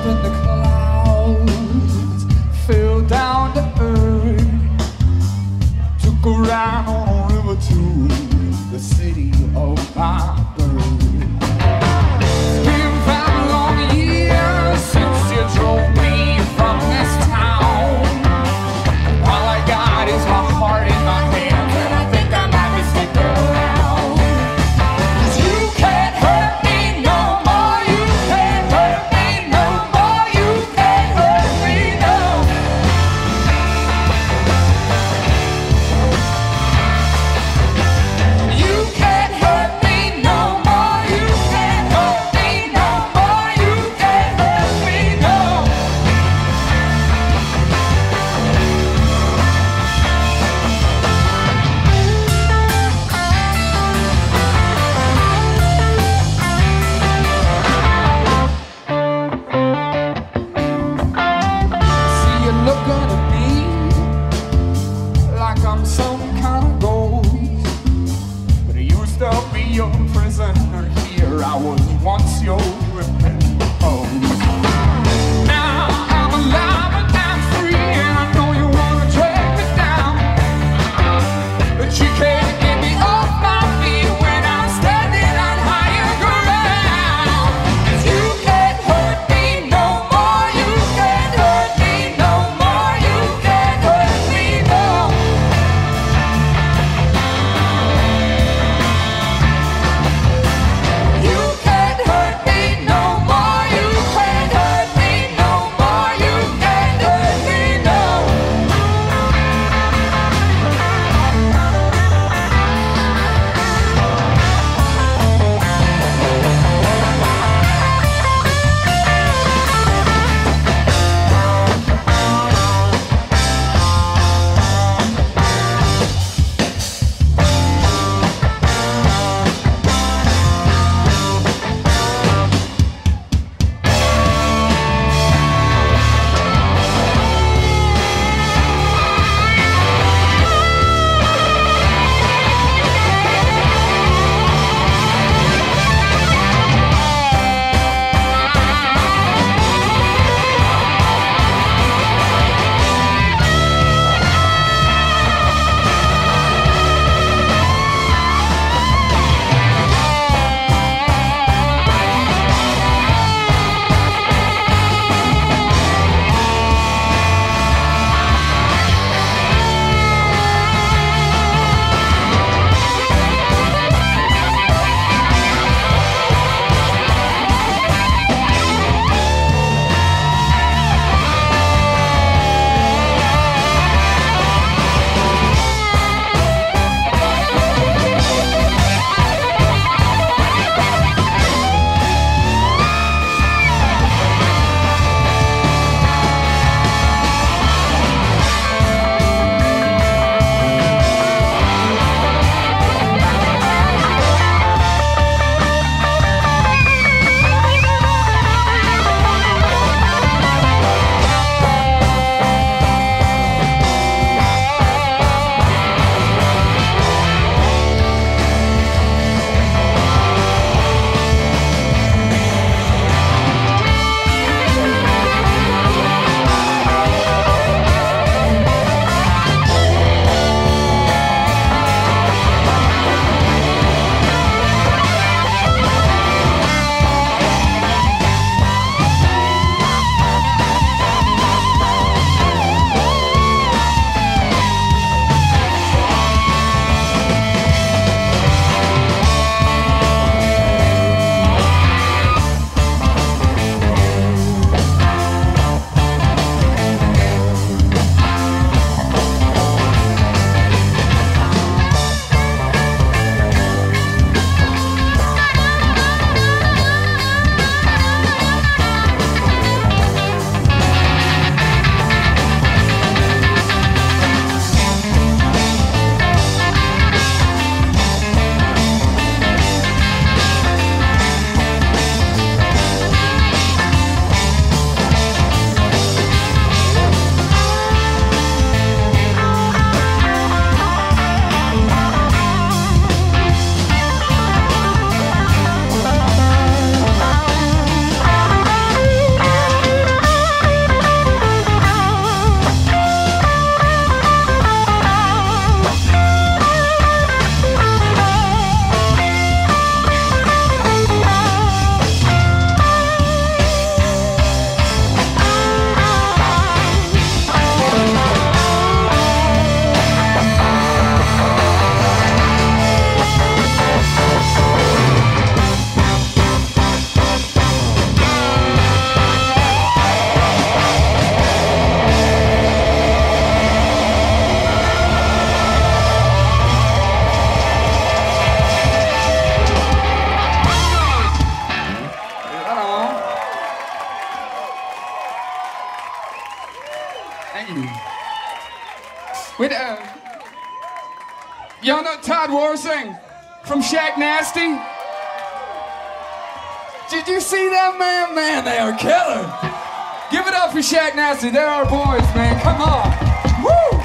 when the clouds fell down to earth. Took a ride on a river to the city of my birth. It's been 5 long years since you drove me from this town. All I got is my heart in my hands, and I think I might be sticking around. 'Cause you can't hurt me no more, you can't hurt me no more, you can't hurt me no. You can't hurt me no With, y'all know Todd Warsing from Shack Nasty? Did you see that, man? Man, they are killer. Give it up for Shack Nasty. They're our boys, man. Come on. Woo!